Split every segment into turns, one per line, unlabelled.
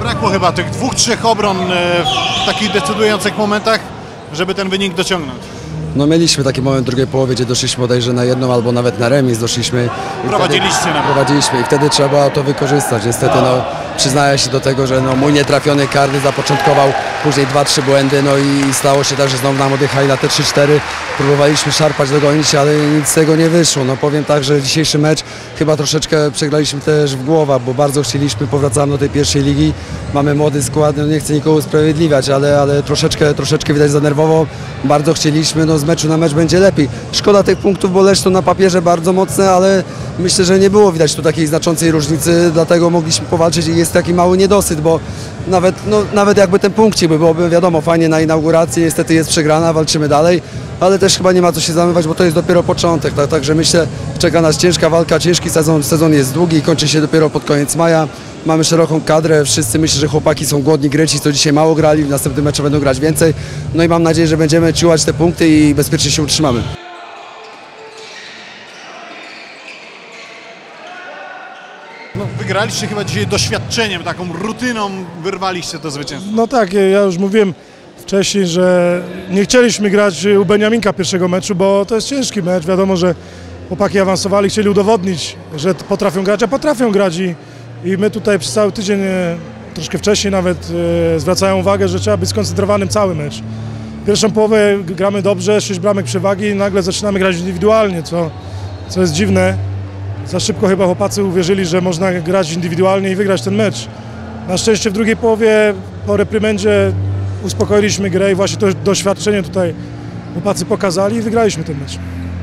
Zabrakło chyba tych 2-3 obron w takich decydujących momentach, żeby ten wynik dociągnąć.
No mieliśmy taki moment w drugiej połowie, gdzie doszliśmy bodajże na jedną albo nawet na remis doszliśmy. Prowadziliśmy i wtedy trzeba było to wykorzystać. Niestety no, przyznaję się do tego, że no, mój nietrafiony karny zapoczątkował później 2-3 błędy, no i stało się tak, że znowu nam odjechali na te 3-4. Próbowaliśmy szarpać, dogonić, ale nic z tego nie wyszło. No powiem tak, że dzisiejszy mecz chyba troszeczkę przegraliśmy też w głowę, bo bardzo chcieliśmy, powracamy do tej pierwszej ligi. Mamy młody skład, no nie chcę nikogo usprawiedliwiać, ale troszeczkę widać za nerwowo. Bardzo chcieliśmy, no z meczu na mecz będzie lepiej. Szkoda tych punktów, bo Leszno na papierze bardzo mocne, ale myślę, że nie było widać tu takiej znaczącej różnicy, dlatego mogliśmy powalczyć i jest taki mały niedosyt, bo nawet jakby ten punkcik byłoby wiadomo, fajnie na inauguracji, niestety jest przegrana, walczymy dalej, ale też chyba nie ma co się zamywać, bo to jest dopiero początek, także myślę, czeka nas ciężka walka, ciężki sezon jest długi, kończy się dopiero pod koniec maja. Mamy szeroką kadrę, wszyscy myślę, że chłopaki są głodni gry, ci co dzisiaj mało grali, w następnym meczu będą grać więcej. No i mam nadzieję, że będziemy ciułać te punkty i bezpiecznie się utrzymamy.
No, wygraliście chyba dzisiaj doświadczeniem, taką rutyną wyrwaliście to zwycięstwo.
No tak, ja już mówiłem wcześniej, że nie chcieliśmy grać u Beniaminka pierwszego meczu, bo to jest ciężki mecz. Wiadomo, że chłopaki awansowali, chcieli udowodnić, że potrafią grać, a potrafią grać i my tutaj przez cały tydzień, troszkę wcześniej nawet zwracają uwagę, że trzeba być skoncentrowanym cały mecz. Pierwszą połowę gramy dobrze, 6 bramek przewagi i nagle zaczynamy grać indywidualnie, co jest dziwne. Za szybko chyba chłopacy uwierzyli, że można grać indywidualnie i wygrać ten mecz. Na szczęście w drugiej połowie po reprymendzie uspokoiliśmy grę i właśnie to doświadczenie tutaj chłopacy pokazali i wygraliśmy ten mecz.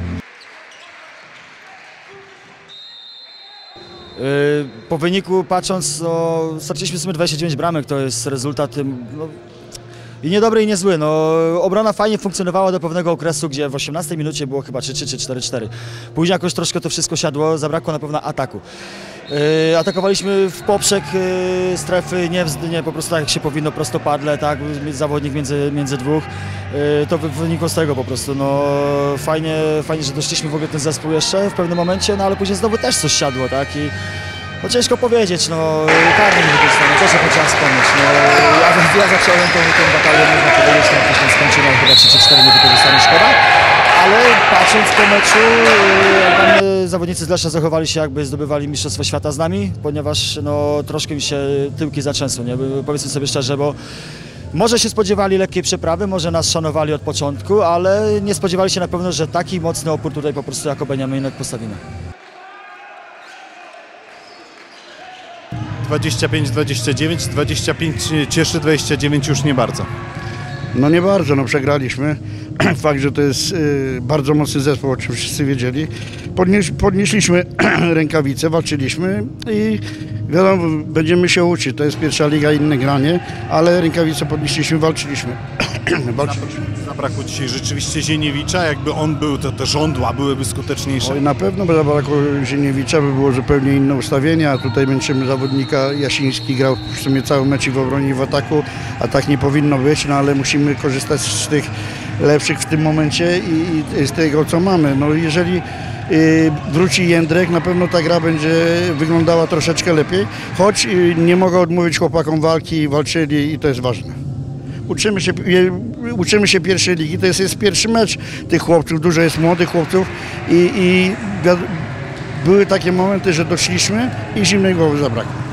Po wyniku patrząc, no, straciliśmy w sumie 29 bramek, to jest rezultat no, i niedobry i niezły. No, obrona fajnie funkcjonowała do pewnego okresu, gdzie w 18 minucie było chyba 3-3 czy 4-4. Później jakoś troszkę to wszystko siadło, zabrakło na pewno ataku. Atakowaliśmy w poprzek strefy, nie po prostu tak jak się powinno, prostopadle, tak, zawodnik między dwóch. To wynikło z tego po prostu. No, fajnie, że doszliśmy w ogóle ten zespół jeszcze w pewnym momencie, no ale później znowu też coś siadło, tak. No ciężko powiedzieć, no karny nie wykorzystano, też o to trzeba wspomnieć. No, ja zacząłem tą batalię, można powiedzieć, tam później skończyłem chyba 3 czy 4 niewykorzystane, szkoda. Ale patrząc po meczu, zawodnicy z Leszna zachowali się, jakby zdobywali Mistrzostwo Świata z nami, ponieważ no, troszkę mi się tyłki zatrzęsły, nie? Powiedzmy sobie szczerze, bo może się spodziewali lekkiej przeprawy, może nas szanowali od początku, ale nie spodziewali się na pewno, że taki mocny opór tutaj po prostu jako Beniaminek postawimy.
25-29, 25 cieszy, 29 już nie bardzo.
No nie bardzo, no przegraliśmy. Fakt, że to jest bardzo mocny zespół, o czym wszyscy wiedzieli. Podnieśliśmy rękawice, walczyliśmy i wiadomo, będziemy się uczyć. To jest pierwsza liga, inne granie, ale rękawice podnieśliśmy, walczyliśmy.
Zabrakło dzisiaj rzeczywiście Zieniewicza, jakby on był, to te żądła byłyby skuteczniejsze.
Oj, na pewno by zabrakło Zieniewicza, by było zupełnie inne ustawienie, a tutaj męczymy zawodnika. Jasiński grał w sumie cały mecz i w obronie i w ataku, a tak nie powinno być, no ale musimy korzystać z tych lepszych w tym momencie i z tego, co mamy. No jeżeli wróci Jędrek, na pewno ta gra będzie wyglądała troszeczkę lepiej, choć nie mogę odmówić chłopakom walki, walczyli i to jest ważne. Uczymy się pierwszej ligi, to jest pierwszy mecz tych chłopców, dużo jest młodych chłopców i były takie momenty, że doszliśmy i zimnej głowy zabrakło.